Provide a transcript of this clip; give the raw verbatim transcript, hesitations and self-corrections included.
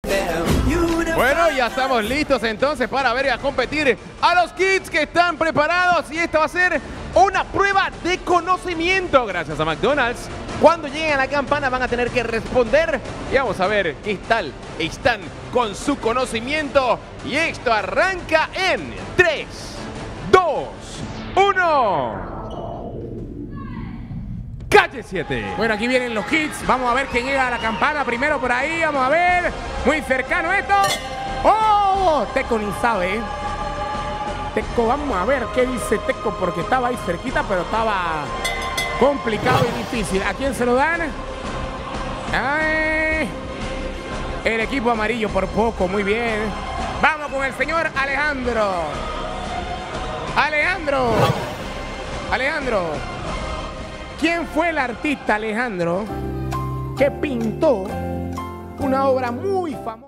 Bueno, ya estamos listos entonces para ver y a competir a los kids que están preparados. Y esta va a ser una prueba de conocimiento gracias a McDonald's. Cuando lleguen a la campana van a tener que responder y vamos a ver qué tal están con su conocimiento. Y esto arranca en tres, dos, uno. Calle siete. Bueno, aquí vienen los kids. Vamos a ver quién llega a la campana primero por ahí. Vamos a ver. Muy cercano esto. ¡Oh! Teco ni sabe. ¿eh? Teco, vamos a ver qué dice Teco porque estaba ahí cerquita, pero estaba complicado y difícil. ¿A quién se lo dan? Ay, el equipo amarillo por poco. Muy bien. Vamos con el señor Alejandro. Alejandro. Alejandro. ¿Quién fue el artista, Alejandro, que pintó una obra muy famosa?